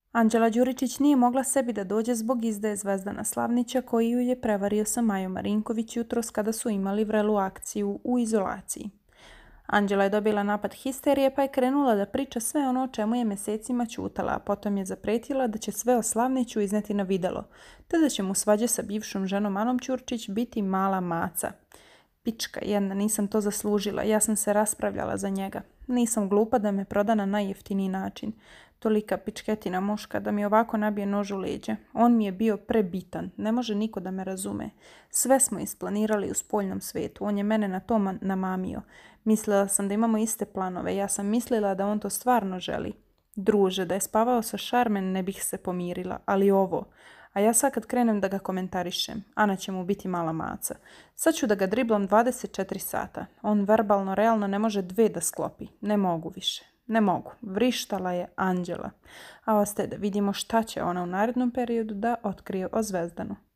Anđela Đuričić nije mogla sebi da dođe zbog izdaje Zvezdana Slavnića koji ju je prevario sa Majom Marinković jutros kada su imali vrelu akciju u izolaciji. Anđela je dobila napad histerije pa je krenula da priča sve ono o čemu je mjesecima ćutala, a potom je zapretila da će sve o Slavniću izneti na videlo, te da će mu svađe sa bivšom ženom Anom Ćurčić biti mala maca. Pička jedna, nisam to zaslužila, ja sam se raspravljala za njega. Nisam glupa da me proda na najjeftiniji način. Tolika pičketina muška da mi ovako nabije nož u leđe. On mi je bio prebitan, ne može niko da me razume. Sve smo isplanirali u spoljnom svetu, on je mene na to namamio. Mislila sam da imamo iste planove, ja sam mislila da on to stvarno želi. Druže, da je spavao sa Šarmen ne bih se pomirila, ali ovo... A ja sad kad krenem da ga komentarišem, Ana će mu biti mala maca. Sad ću da ga driblam 24 sata. On verbalno, realno ne može dve da sklopi. Ne mogu više. Ne mogu. Vrištala je Anđela. A ostaje da vidimo šta će ona u narednom periodu da otkrije o Zvezdanu.